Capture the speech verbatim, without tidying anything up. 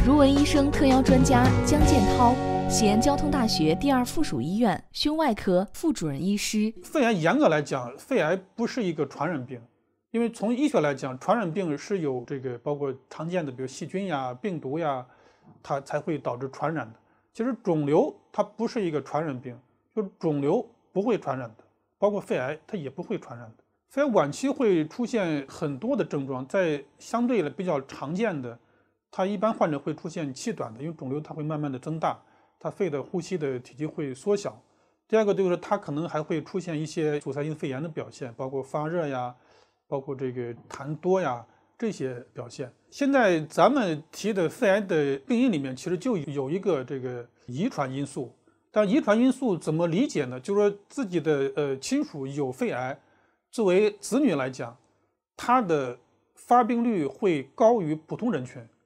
如闻医生特邀专家姜建涛，西安交通大学第二附属医院胸外科副主任医师。 肺癌严格来讲，肺癌不是一个传染病，因为从医学来讲，传染病是有这个包括常见的，比如细菌呀、病毒呀，它才会导致传染的。其实肿瘤它不是一个传染病，就是肿瘤不会传染的，包括肺癌它也不会传染的。肺癌晚期会出现很多的症状，在相对的比较常见的，它一般患者会出现气短的，因为肿瘤它会慢慢的增大，它肺的呼吸的体积会缩小。第二个就是它可能还会出现一些阻塞性肺炎的表现，包括发热呀，包括这个痰多呀这些表现。现在咱们提的肺癌的病因里面，其实就有一个这个遗传因素。但遗传因素怎么理解呢？就是说自己的呃亲属有肺癌，作为子女来讲，他的发病率会高于普通人群。